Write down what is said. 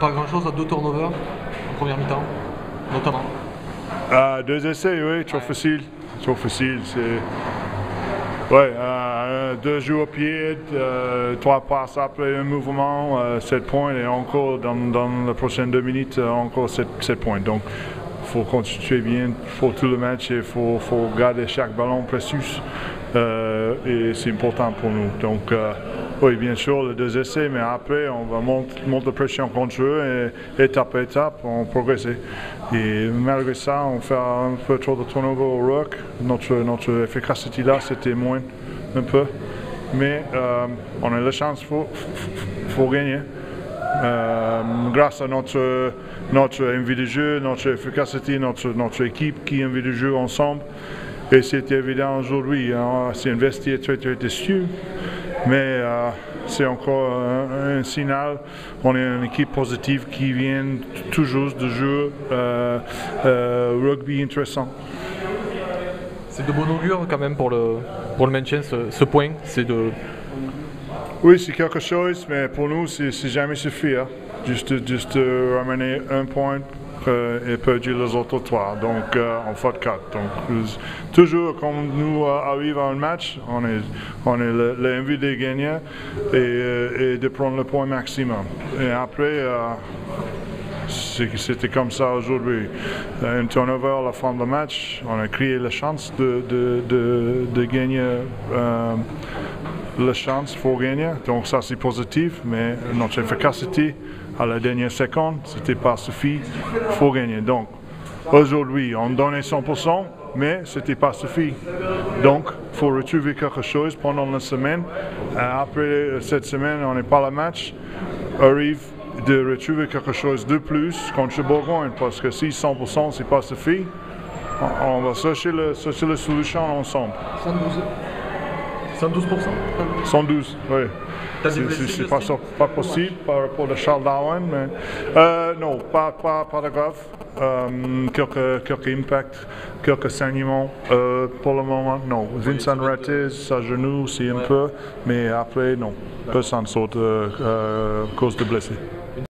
pas grand-chose à 2 turnovers en première mi-temps, notamment. 2 essais, oui, trop facile. Trop facile. Ouais, 2 jeux au pied, 3 passes après un mouvement, 7 points et encore dans les prochaines 2 minutes, encore 7 points. Donc, il faut continuer bien pour tout le match et il faut garder chaque ballon précieux et c'est important pour nous. Donc, oui, bien sûr, les 2 essais, mais après, on va monter la pression contre eux et étape à étape, on progresse. Et malgré ça, on fait un peu trop de turnover au rock. Notre efficacité là, c'était moins un peu. Mais on a la chance, il faut gagner. Grâce à notre envie de jeu, notre efficacité, notre équipe qui a envie de jouer ensemble. Et c'est évident aujourd'hui, hein, c'est un vestiaire très déçu, mais c'est encore un signal. On est une équipe positive qui vient toujours de jouer rugby intéressant. C'est de bon augure quand même pour le maintien, ce point. Oui, c'est quelque chose, mais pour nous, c'est jamais suffit. Hein. Juste ramener un point et perdu les autres 3. Donc, on fait 4. Donc, toujours, quand nous arrivons à un match, on a l'envie de gagner et de prendre le point maximum. Et après, c'était comme ça aujourd'hui. Un turnover à la fin du match, on a créé la chance de gagner. La chance pour gagner, donc ça c'est positif, mais notre efficacité à la dernière seconde, c'était pas suffisant, il faut gagner. Donc aujourd'hui, on donnait 100%, mais c'était pas suffisant. Donc il faut retrouver quelque chose pendant la semaine. Après cette semaine, on n'est pas le match, arrive de retrouver quelque chose de plus contre Bourgogne, parce que si 100% c'est pas suffisant, on va chercher la solution ensemble. 112%. 112, oui. C'est pas possible par rapport à Charles Darwin, mais non, pas de grave. Quelques impacts, quelques saignements pour le moment, non. Vincent raté sa genou, c'est un peu, mais après, non. Personne saute à cause de blessés.